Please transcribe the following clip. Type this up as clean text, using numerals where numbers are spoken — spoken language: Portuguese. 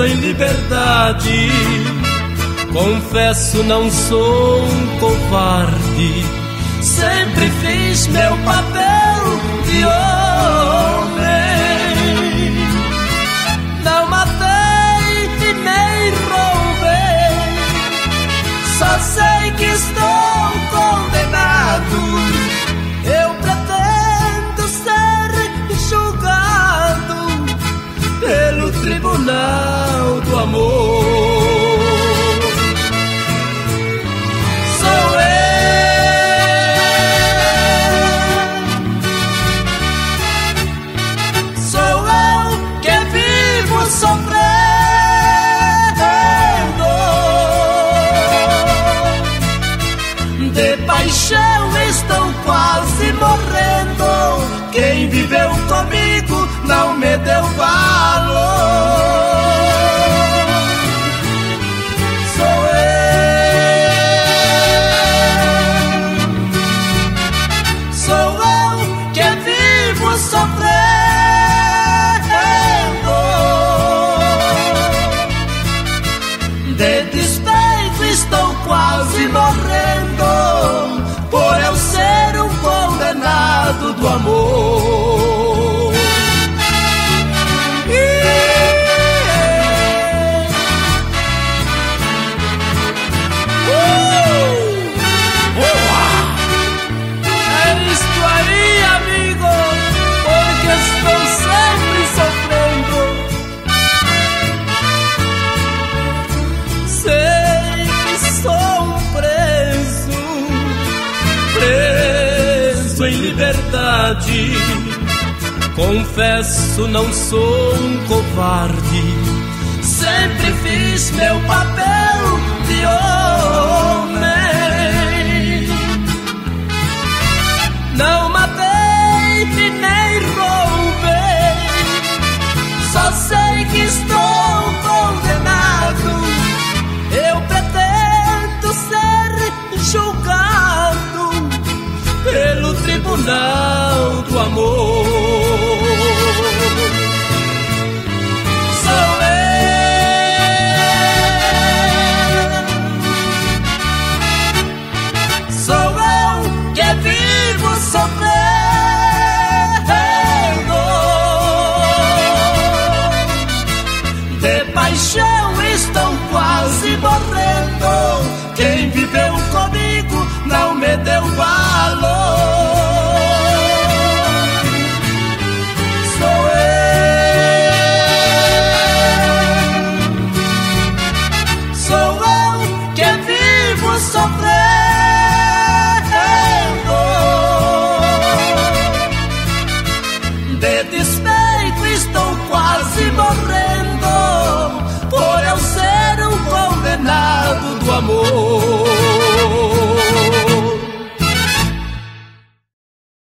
em liberdade. Confesso, não sou um covarde, sempre fiz meu papel de homem. Não matei e nem roubei, só sei que estou condenado. Eu pretendo ser julgado pelo tribunal do amor. Sofrendo de paixão, estou quase morrendo. Quem viveu comigo não me deu valor. Sou eu que vivo sofrendo. De despeito estou quase morrendo, por eu ser um condenado do amor. É isto aí, amigo, porque estou sempre sofrendo. Preso em liberdade. Confesso, não sou um covarde, sempre fiz meu papel de homem. Não matei e nem roubei, só sei que estou condenado. Eu pretendo ser julgado pelo tribunal do amor. Sou eu que vivo sofrendo. De paixão estou quase morrendo. Quem viveu comigo não me deu valor. Sou eu que vivo sofrendo.